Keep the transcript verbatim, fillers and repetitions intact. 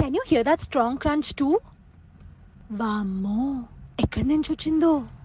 Can you hear that strong crunch too? వామ్మో, ఎక్కడి నుంచి వచ్చిందో?